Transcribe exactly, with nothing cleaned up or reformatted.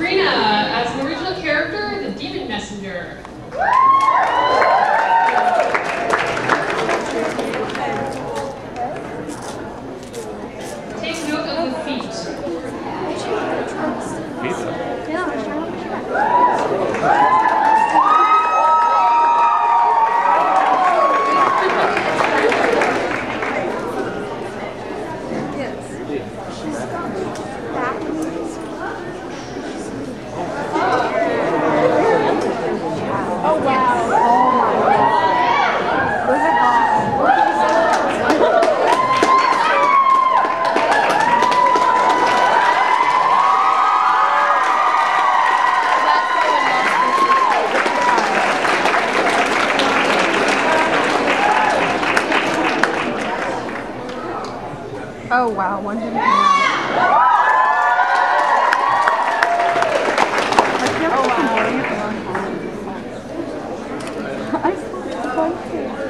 Sabrina, as an original character, the Demon Messenger. Take note of the feet. Pizza. Oh wow. Oh wow, one didn't come out. Oh wow. I was going to.